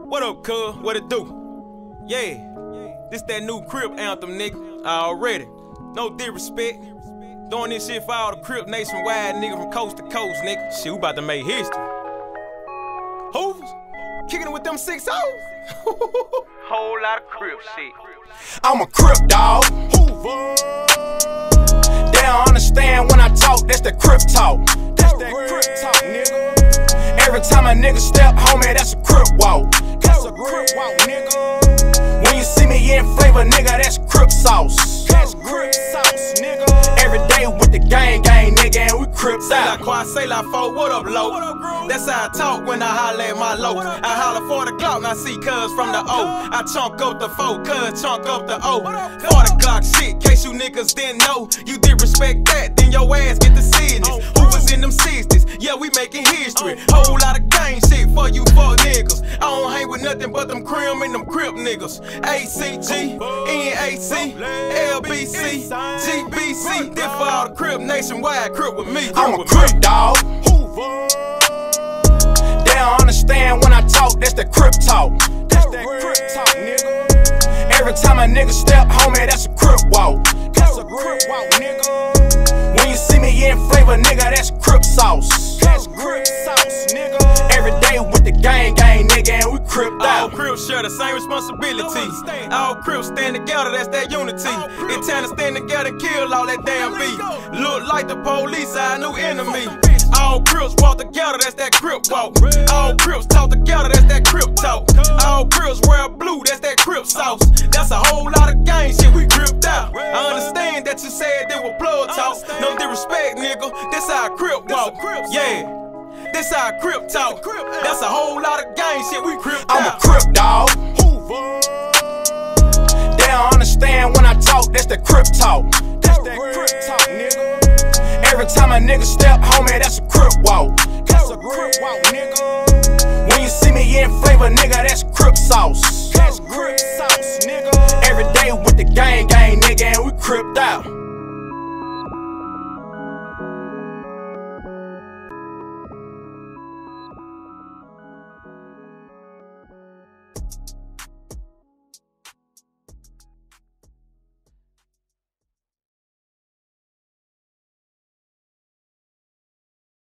What up, cuz? What it do? Yeah, this that new Crip anthem, nigga. Already. No disrespect. Doing this shit for all the Crip nationwide, nigga, from coast to coast, nigga. Shit, we about to make history. Hoovers? Kicking it with them 6 O's? Whole lot of Crip shit. I'm a Crip dog. Hoover. They don't understand when I talk, that's the Crip talk. That's that Crip talk, nigga. Every time a nigga step, homie, that's a Crip walk. That's a Crip walk, nigga. When you see me in flavor, nigga, that's Crip sauce. That's Crip sauce, nigga. Every day with the gang, nigga, and we Crips Say la out. quoi, say la fo, what up, low? That's how I talk when I holler at my low. I holler for the Glock, I see cuz from the O. I chunk up the foe, cuz chunk up the O. For the Glock shit, case you niggas didn't know. You did respect that, then your ass get the serious. Who was in them 60s? Yeah, we making history. Whole lot of gang shit for you fuck niggas. I don't hang with nothing but them Crim and them Crip niggas. ACG, NAC, LBC, GBC. This for all the Crip nationwide, Crip with me. I'm a Crip dog. Hoover. They don't understand when I talk, that's the Crip talk. That's that Crip talk, nigga. Every time a nigga step, homie, that's a Crip walk. That's a Crip walk, nigga. When you see me in flavor, nigga, that's Crip sauce. That's Crip sauce, nigga. Every day with the gang, nigga, and we Cripped All out. Crips share the same responsibility. All Crips stand together, that's that unity. It's time to stand together and kill all that damn beef. Look like the police, our new enemy. All Crips walk together, that's that Crip walk. All Crips talk together, that's that Crip talk. All Crips wear blue, that's that Crip sauce. That's a whole lot of gang shit, we Cripped out. I understand that you said they were blood talk. No disrespect, nigga, this how a Crip walk. Yeah. This how a Crip talk. That's a whole lot of gang shit, we Cripped I'm out. a Crip dog. Hoover. They don't understand when I talk, that's the Crip talk. That's that Crip talk, nigga. Every time a nigga step, homie, that's a Crip walk. That's a Crip walk, nigga. When you see me in flavor, nigga, that's Crip sauce. That's Crip sauce, nigga. Every day with the gang, nigga, and we Cripped out.